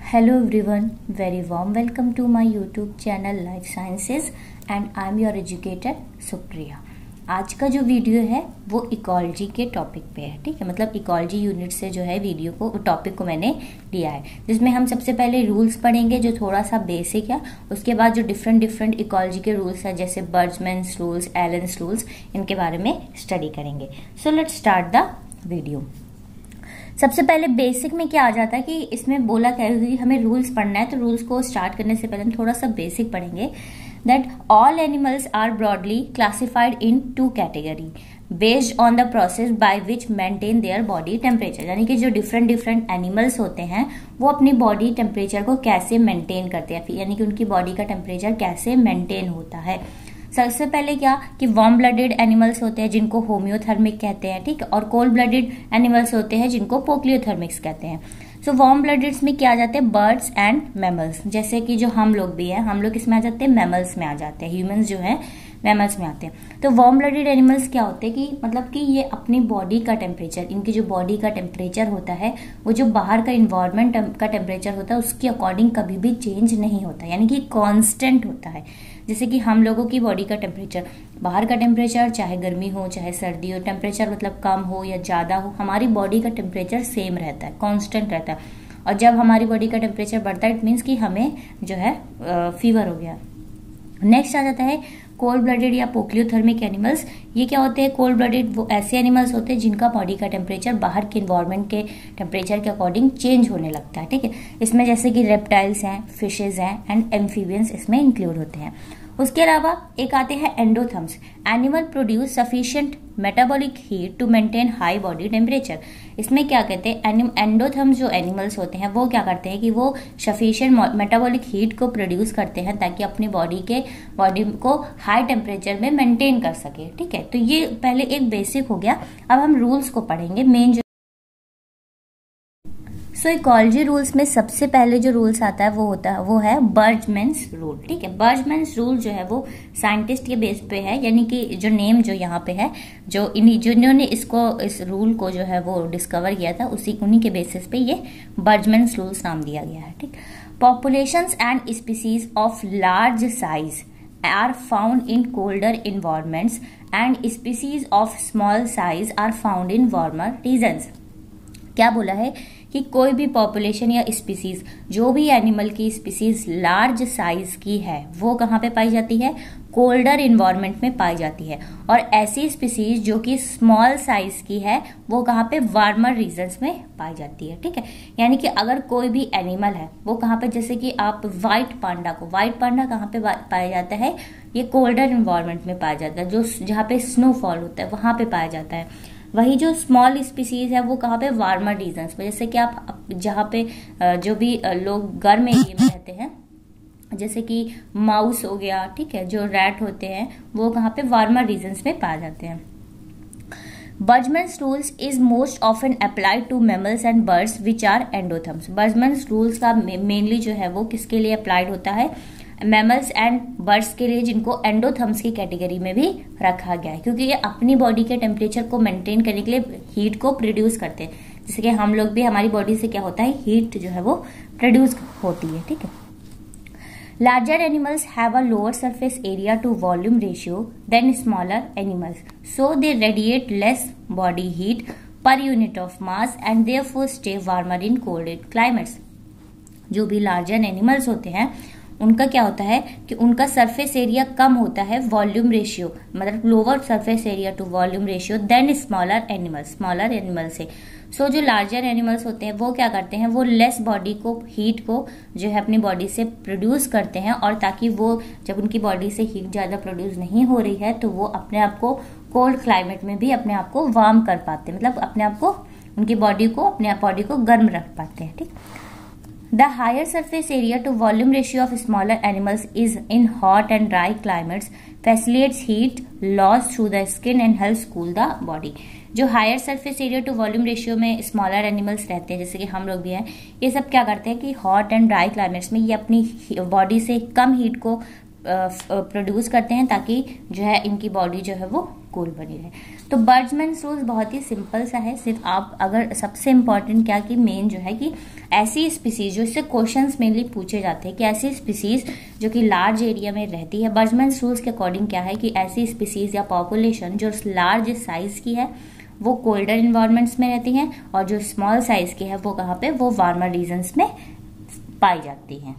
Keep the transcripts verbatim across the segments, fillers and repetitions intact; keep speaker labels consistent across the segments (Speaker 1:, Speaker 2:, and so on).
Speaker 1: Hello everyone, very warm welcome to my YouTube channel Life Sciences and I am your educator Supriya. आज का जो video है वो ecology के टॉपिक पे है, ठीक है। मतलब इकोलॉजी यूनिट से जो है वीडियो को टॉपिक को मैंने लिया है, जिसमें हम सबसे पहले रूल्स पढ़ेंगे जो थोड़ा सा बेसिक है। उसके बाद जो डिफरेंट डिफरेंट इकोलॉजी के रूल्स है जैसे बर्जमैन्स रूल्स, एलेंस रूल्स, इनके बारे में स्टडी करेंगे। So let's start the video. सबसे पहले बेसिक में क्या आ जाता है कि इसमें बोला क्या है कि हमें रूल्स पढ़ना है, तो रूल्स को स्टार्ट करने से पहले हम थोड़ा सा बेसिक पढ़ेंगे। That all animals are broadly classified in two category based on the process by which maintain their body temperature. यानी कि जो डिफरेंट डिफरेंट एनिमल्स होते हैं वो अपनी बॉडी टेम्परेचर को कैसे मेंटेन करते हैं, यानी कि उनकी बॉडी का टेम्परेचर कैसे मेंटेन होता है। सबसे पहले क्या कि वार्म ब्लडेड एनिमल्स होते हैं जिनको होम्योथर्मिक कहते हैं, ठीक है, और कोल्ड ब्लडेड एनिमल्स होते हैं जिनको पोक्लियोथर्मिक्स कहते हैं। सो वार्म ब्लडेड्स में क्या आ जाते हैं, बर्ड्स एंड मैमल्स, जैसे कि जो हम लोग भी हैं, हम लोग इसमें आ जाते हैं मैमल्स में आ जाते हैं, ह्यूमंस जो है मैमल्स में आते हैं। तो वार्म ब्लडेड एनिमल्स क्या होते हैं कि मतलब कि ये अपनी बॉडी का टेम्परेचर, इनकी जो बॉडी का टेम्परेचर होता है वो जो बाहर का इन्वायरमेंट का टेम्परेचर होता है उसके अकॉर्डिंग कभी भी चेंज नहीं होता, यानी कि कांस्टेंट होता है। जैसे कि हम लोगों की बॉडी का टेम्परेचर, बाहर का टेम्परेचर चाहे गर्मी हो चाहे सर्दी हो, टेम्परेचर मतलब कम हो या ज्यादा हो, हमारी बॉडी का टेम्परेचर सेम रहता है, कांस्टेंट रहता है। और जब हमारी बॉडी का टेम्परेचर बढ़ता है इट मीन्स कि हमें जो है फीवर हो गया। नेक्स्ट आ जाता है कोल्ड ब्लडेड या पोक्लियोथर्मिक एनिमल्स। ये क्या होते हैं, कोल्ड ब्लडेड वो ऐसे एनिमल्स होते हैं जिनका बॉडी का टेम्परेचर बाहर के इन्वायरमेंट के टेम्परेचर के अकॉर्डिंग चेंज होने लगता है, ठीक है। इसमें जैसे कि रेप्टाइल्स हैं, फिशेज हैं एंड एम्फीबियंस इसमें इंक्लूड होते हैं। उसके अलावा एक आते हैं endotherms. Animal produce sufficient metabolic heat to maintain high body temperature. इसमें क्या कहते हैं, एंडोथर्म्स जो एनिमल्स होते हैं वो क्या करते हैं कि वो सफिशिएंट मेटाबॉलिक हीट को प्रोड्यूस करते हैं ताकि अपनी बॉडी के बॉडी को हाई टेम्परेचर में मेंटेन कर सके, ठीक है। तो ये पहले एक बेसिक हो गया। अब हम रूल्स को पढ़ेंगे मेन। सो इकोलॉजी रूल्स में सबसे पहले जो रूल्स आता है वो होता है वो है बर्जमैन्स रूल, ठीक है। बर्जमैन्स रूल जो है वो साइंटिस्ट के बेस पे है, यानी कि जो नेम जो यहाँ पे है, जो इन्हीं जिन्होंने इसको इस रूल को जो है वो डिस्कवर किया था उसी उन्हीं के बेसिस पे ये बर्जमैन्स रूल्स नाम दिया गया है, ठीक। Populations and species of large size are found in colder environments and species of small size are found in warmer regions. क्या बोला है कि कोई भी पॉपुलेशन या स्पीसीज, जो भी एनिमल की स्पीसीज लार्ज साइज की है वो कहाँ पे पाई जाती है, कोल्डर इन्वायरमेंट में पाई जाती है। और ऐसी स्पीसीज जो कि स्मॉल साइज की है वो कहाँ पे, वार्मर रीजन्स में पाई जाती है, ठीक है। यानी कि अगर कोई भी एनिमल है वो कहाँ पे, जैसे कि आप व्हाइट पांडा को, व्हाइट पांडा कहाँ पे पाया जाता है, ये कोल्डर इन्वायरमेंट में पाया जाता है, जो जहाँ पे स्नोफॉल होता है वहां पे पाया जाता है। वही जो स्मॉल स्पीसीज है वो कहाँ पे, वार्मर रीजन्स पे। जैसे कि आप जहाँ पे जो भी लोग गर्म एरिया में रहते हैं, जैसे कि माउस हो गया, ठीक है, जो रैट होते हैं वो कहाँ पे, वार्मर रीजन्स में पाए जाते हैं। Bergmann's rules is most often applied to mammals and birds which are endotherms. Bergmann's rules का मेनली जो है वो किसके लिए अप्लाइड होता है, मैमल्स एंड बर्ड्स के लिए जिनको एंडोथर्म्स की कैटेगरी में भी रखा गया है, क्योंकि ये अपनी बॉडी के टेम्परेचर को मेंटेन करने के लिए हीट को प्रोड्यूस करते हैं। जैसे कि हम लोग भी, हमारी बॉडी से क्या होता है, हीट जो है वो प्रोड्यूस होती है, ठीक है। Larger animals have a lower surface area to volume ratio than smaller animals, so they radiate less body heat per unit of mass and therefore stay warmer in cold climates. जो भी larger animals होते हैं उनका क्या होता है कि उनका सरफेस एरिया कम होता है, वॉल्यूम रेशियो मतलब lower surface area to volume ratio than smaller animals, smaller animal से। सो so, जो लार्जर एनिमल्स होते हैं वो क्या करते हैं, वो लेस बॉडी को, हीट को जो है अपनी बॉडी से प्रोड्यूस करते हैं, और ताकि वो जब उनकी बॉडी से हीट ज्यादा प्रोड्यूस नहीं हो रही है तो वो अपने आप को कोल्ड क्लाइमेट में भी अपने आप को वार्म कर पाते हैं, मतलब अपने आप को, उनकी बॉडी को, अपने बॉडी को गर्म रख पाते हैं, ठीक। The higher surface area to volume ratio of smaller animals is in hot and dry climates facilitates heat loss through the skin and helps cool the body. जो higher surface area to volume ratio में smaller animals रहते हैं, जैसे कि हम लोग भी हैं, ये सब क्या करते हैं कि हॉट एंड ड्राई क्लाइमेट्स में ये अपनी बॉडी से कम हीट को प्रोड्यूस करते हैं ताकि जो है इनकी बॉडी जो है वो कूल बनी रहे। तो बर्ड्समैन्स रूल्स बहुत ही सिंपल सा है, सिर्फ आप अगर सबसे इम्पॉर्टेंट क्या कि मेन जो है कि ऐसी स्पीसीज जो इससे क्वेश्चंस मेनली पूछे जाते हैं कि ऐसी स्पीसीज जो कि लार्ज एरिया में रहती है, बर्ड्समैन्स रूल्स के अकॉर्डिंग क्या है कि ऐसी स्पीसीज या पॉपुलेशन जो लार्ज साइज की है वो कोल्डर इन्वायरमेंट्स में रहती हैं, और जो स्मॉल साइज की है वो कहाँ पे, वो वार्मर रीजन्स में पाई जाती हैं।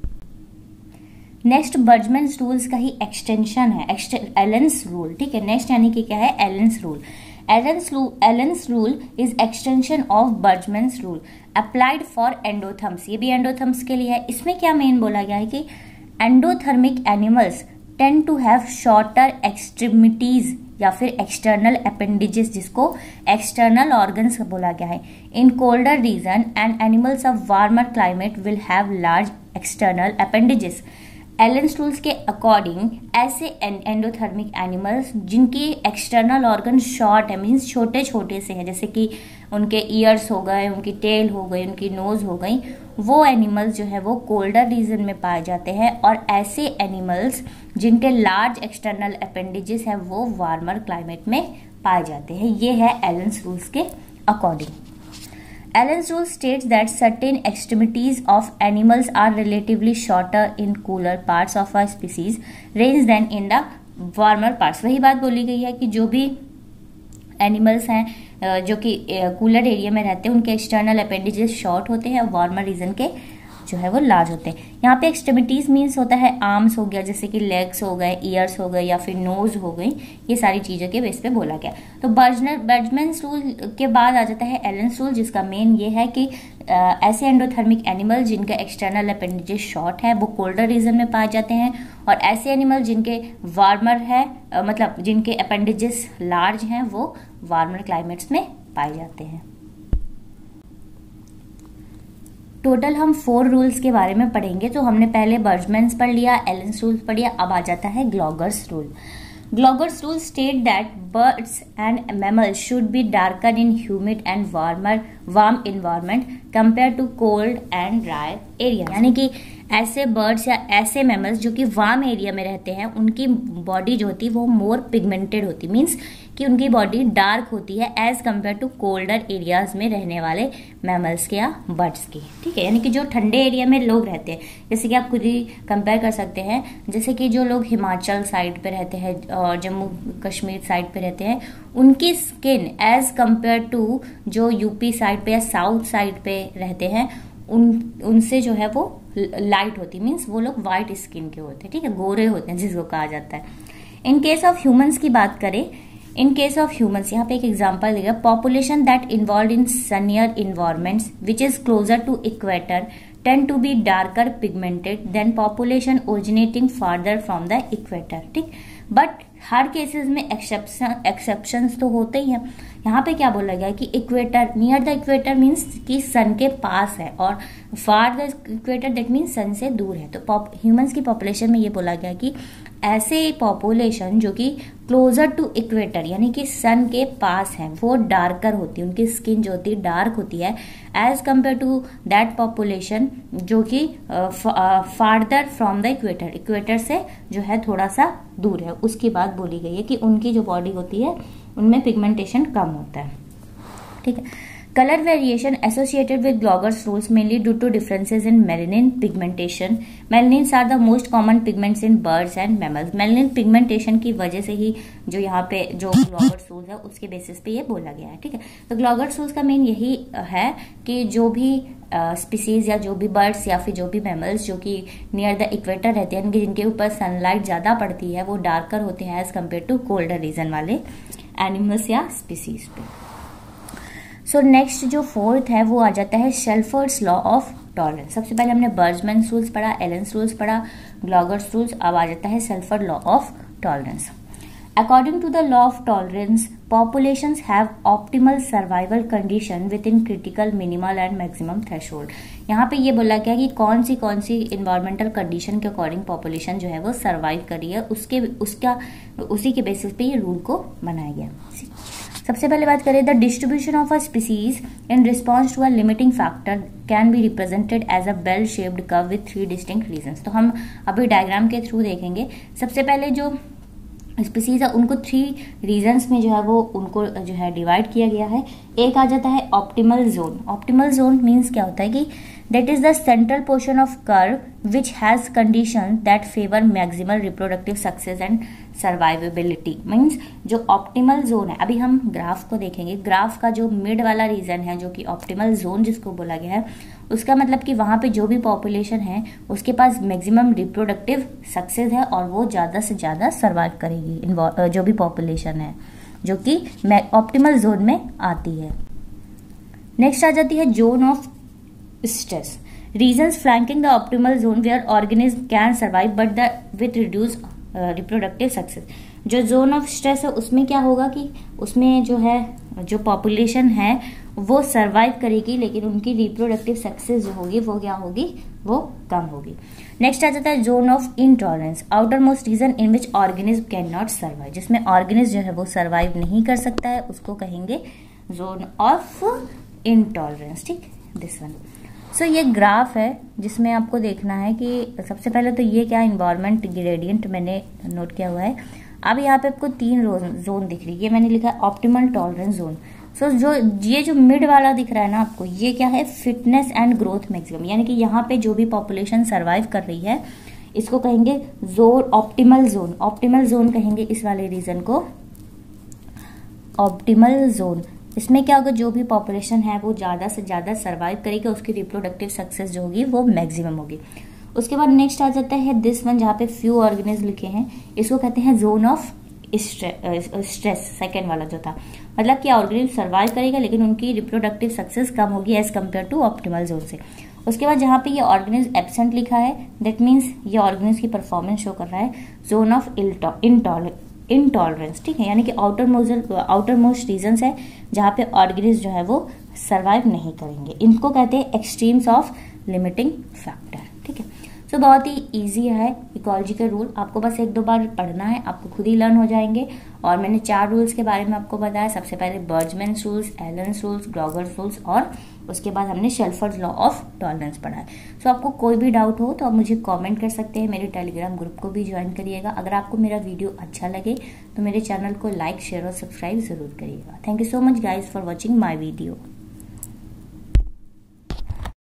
Speaker 1: नेक्स्ट बर्ड्समैन्स रूल्स का ही एक्सटेंशन है एलेंस रूल, ठीक है। नेक्स्ट यानी कि क्या है, Allen's rule. Allen's Allen's rule is extension of Bergmann's rule applied for endotherms. ये भी एंडोथर्म्स के लिए है। इसमें क्या मेन बोला गया है कि endothermic animals tend to have shorter extremities या फिर एक्सटर्नल अपेंडिजेस, जिसको एक्सटर्नल ऑर्गन्स बोला गया है। In colder region and animals of warmer climate will have large external appendages. Allen's rules के अकॉर्डिंग ऐसे एंडोथर्मिक एनिमल्स जिनकी एक्सटर्नल ऑर्गन शॉर्ट है, मीन्स छोटे छोटे से हैं, जैसे कि उनके ईयर्स हो गए, उनकी टेल हो गई, उनकी नोज हो गई, वो एनिमल्स जो है वो कोल्डर रीजन में पाए जाते हैं। और ऐसे एनिमल्स जिनके लार्ज एक्सटर्नल अपेंडिजेस है वो वार्मर क्लाइमेट में पाए जाते हैं। ये है एलेंस रूल्स के according. Allen's rule states that certain extremities of animals are relatively shorter in cooler parts of a species range than in the warmer parts। वही बात बोली गई है कि जो भी एनिमल्स हैं जो कि कूलर एरिया में रहते हैं उनके एक्सटर्नल अपेंडिजेस शॉर्ट होते हैं और वार्मर रीजन के जो है वो लार्ज होते हैं। यहाँ पे एक्सट्रीमिटीज मीन्स होता है आर्म्स हो गया, जैसे कि लेग्स हो गए, ईयर्स हो गए या फिर नोज हो गई, ये सारी चीज़ों के बेस पे बोला गया। तो बर्ड्समैन्स रूल के बाद आ जाता है एलेंस रूल, जिसका मेन ये है कि आ, ऐसे एंडोथर्मिक एनिमल जिनके एक्सटर्नल अपेंडिजेस शॉर्ट है वो कोल्डर रीजन में पाए जाते हैं, और ऐसे एनिमल जिनके वार्मर है आ, मतलब जिनके अपेंडिजेस लार्ज हैं वो वार्मर क्लाइमेट्स में पाए जाते हैं। टोटल हम फोर रूल्स के बारे में पढ़ेंगे। तो हमने पहले बर्ड्समैन्स पढ़ लिया, एलेंस रूल पढ़ लिया, अब आ जाता है Gloger's rule. Gloger's rule state that birds and mammals should be darker in humid and warmer warm environment compare to cold and dry area. यानी कि ऐसे बर्ड्स या ऐसे मैमल्स जो कि वार्म एरिया में रहते हैं उनकी बॉडी जो होती है वो मोर पिगमेंटेड होती, मीन्स कि उनकी बॉडी डार्क होती है as compare to colder areas में रहने वाले मैमल्स के या बर्ड्स की, ठीक है। यानी कि जो ठंडे एरिया में लोग रहते हैं, जैसे कि आप खुद ही कंपेयर कर सकते हैं, जैसे कि जो लोग हिमाचल साइड पे रहते हैं और जम्मू कश्मीर साइड पे रहते हैं, उनकी स्किन एज कम्पेयर टू जो यूपी साइड पे या साउथ साइड पे रहते हैं उन उनसे जो है वो लाइट होती, मीन्स वो लोग वाइट स्किन के होते हैं, ठीक है, गोरे होते हैं जिसको कहा जाता है। इन केस ऑफ ह्यूमंस की बात करें, इन केस ऑफ ह्यूमंस यहाँ पे एक एग्जांपल देगा, population that involve in sunnier environments which is closer to equator tend to be darker pigmented than population originating farther from the equator, ठीक। But हर cases में एक्सेप्शन एक्सेप्शंस तो होते ही हैं। यहाँ पे क्या बोला गया है कि equator, near the equator means कि सन के पास है, और far the equator that means sun से दूर है। तो ह्यूमंस की पॉपुलेशन में ये बोला गया कि ऐसे पॉपुलेशन जो कि क्लोजर टू इक्वेटर यानी कि सन के पास है वो डार्कर होती है, उनकी स्किन जो होती है डार्क होती है as compare to that population जो कि farther from the equator, equator से जो है थोड़ा सा दूर है। उसकी बात बोली गई है कि उनकी जो बॉडी होती है उनमें पिगमेंटेशन कम होता है, ठीक है। Color variation associated with Glogger's rules mainly due to differences in melanin pigmentation. Melanins are the most common pigments in birds and mammals. Melanin pigmentation की वजह से ही जो यहाँ पे जो Glogger's rules है उसके बेसिस पे ये बोला गया है, ठीक है। तो Glogger's rules का मेन यही है कि जो भी स्पीसीज uh, या जो भी बर्ड्स या फिर जो भी मैमल्स जो कि नियर द इक्वेटर रहते हैं जिनके ऊपर सनलाइट ज्यादा पड़ती है वो डार्कर होते हैं as compare to colder region वाले एनिमल्स या स्पीसीज पे। सो so, नेक्स्ट जो फोर्थ है वो आ जाता है शेल्फर्ड्स लॉ ऑफ टॉलरेंस। सबसे पहले हमने बर्ड्समैन्स रूल्स पढ़ा, एलेंस रूल्स पढ़ा, ग्लॉगर्स रूल्स, अब आ जाता है Shelford's law of tolerance. According to the law of tolerance populations have optimal survival condition within critical minimal and maximum threshold। यहाँ पे ये बोला गया कि कौन सी कौन सी environmental condition के अकॉर्डिंग population जो है वो survive करी है, उसके उसका उसी के बेसिस पे ये रूल को बनाया गया। सबसे पहले बात करें, the distribution of a species in response to a limiting factor can be represented as a bell shaped curve with three distinct regions. तो हम अभी डायग्राम के थ्रू देखेंगे। सबसे पहले जो स्पीसीज है उनको थ्री रीजन्स में जो है वो उनको जो है डिवाइड किया गया है। एक आ जाता है optimal zone. Optimal zone means क्या होता है कि that is the central portion of curve which has condition that favour maximal reproductive success and survivability. Means जो ऑप्टिमल जोन है, अभी हम ग्राफ को देखेंगे, ग्राफ का जो मिड वाला रीजन है जो कि ऑप्टिमल जोन जिसको बोला गया है, उसका मतलब कि वहां पे जो भी पॉपुलेशन है उसके पास मैक्सिमम रिप्रोडक्टिव सक्सेस है और वो ज्यादा से ज्यादा सर्वाइव करेगी, जो भी पॉपुलेशन है जो कि ऑप्टिमल जोन में आती है। नेक्स्ट आ जाती है zone of stress. Regions flanking the optimal zone where organism can survive but the with reduce reproductive success. जो जोन ऑफ स्ट्रेस है उसमें क्या होगा कि उसमें जो है जो पॉपुलेशन है वो सर्वाइव करेगी लेकिन उनकी रिप्रोडक्टिव सक्सेस जो होगी वो क्या होगी, वो कम होगी। नेक्स्ट आ जाता है zone of intolerance. Outer most region in which organism can not survive. जिसमें ऑर्गेनिज्म जो है वो सर्वाइव नहीं कर सकता है उसको कहेंगे जोन ऑफ इनटॉलरेंस। ठीक, दिस वन। सो ये ग्राफ है जिसमें आपको देखना है कि सबसे पहले तो ये क्या इन्वायरमेंट ग्रेडियंट मैंने नोट किया हुआ है। अब यहाँ पे आपको तीन जोन दिख रही है, ये मैंने लिखा है ऑप्टिमल टॉलरेंस जोन। सो जो ये जो मिड वाला दिख रहा है ना आपको, ये क्या है, फिटनेस एंड ग्रोथ मैक्सिमम, यानी कि यहाँ पे जो भी पॉपुलेशन सर्वाइव कर रही है इसको कहेंगे zone optimal zone. Optimal zone कहेंगे इस वाले रीजन को ऑप्टिमल जोन। इसमें क्या होगा, जो भी पॉपुलेशन है वो ज्यादा से ज्यादा सर्वाइव करेगी, उसकी रिप्रोडक्टिव सक्सेस जो होगी वो मैक्सिमम होगी। उसके बाद नेक्स्ट आ जाता है दिस वन, जहाँ पे फ्यू ऑर्गेनिज्म लिखे हैं, इसको कहते हैं जोन ऑफ स्ट्रेस। सेकेंड वाला जो था, मतलब कि ऑर्गेनिज्म सर्वाइव करेगा लेकिन उनकी रिप्रोडक्टिव सक्सेस कम होगी as compare to optimal zone से। उसके बाद जहाँ पे ये ऑर्गेनिज्म एब्सेंट लिखा है, दैट मीन्स ये ऑर्गेनिज्म की परफॉर्मेंस शो कर रहा है जोन ऑफ इनटॉलरेंस। ठीक है, यानी कि outer most outer most regions है जहाँ पे ऑर्गेनिज्म जो है वो सर्वाइव नहीं करेंगे। इनको कहते हैं एक्सट्रीम्स ऑफ लिमिटिंग फैक्टर। ठीक है, सो so, बहुत ही इजी है इकोलॉजी के रूल। आपको बस एक दो बार पढ़ना है, आपको खुद ही लर्न हो जाएंगे। और मैंने चार रूल्स के बारे में आपको बताया। सबसे पहले Bergmann's rules, Allen's rules, Gloger's rules और उसके बाद हमने शेल्फर्स लॉ ऑफ टॉलरेंस पढ़ा है। सो so, आपको कोई भी डाउट हो तो आप मुझे कमेंट कर सकते हैं। मेरे टेलीग्राम ग्रुप को भी ज्वाइन करिएगा। अगर आपको मेरा वीडियो अच्छा लगे तो मेरे चैनल को लाइक, शेयर और सब्सक्राइब जरूर करिएगा। Thank you so much guys for watching my video.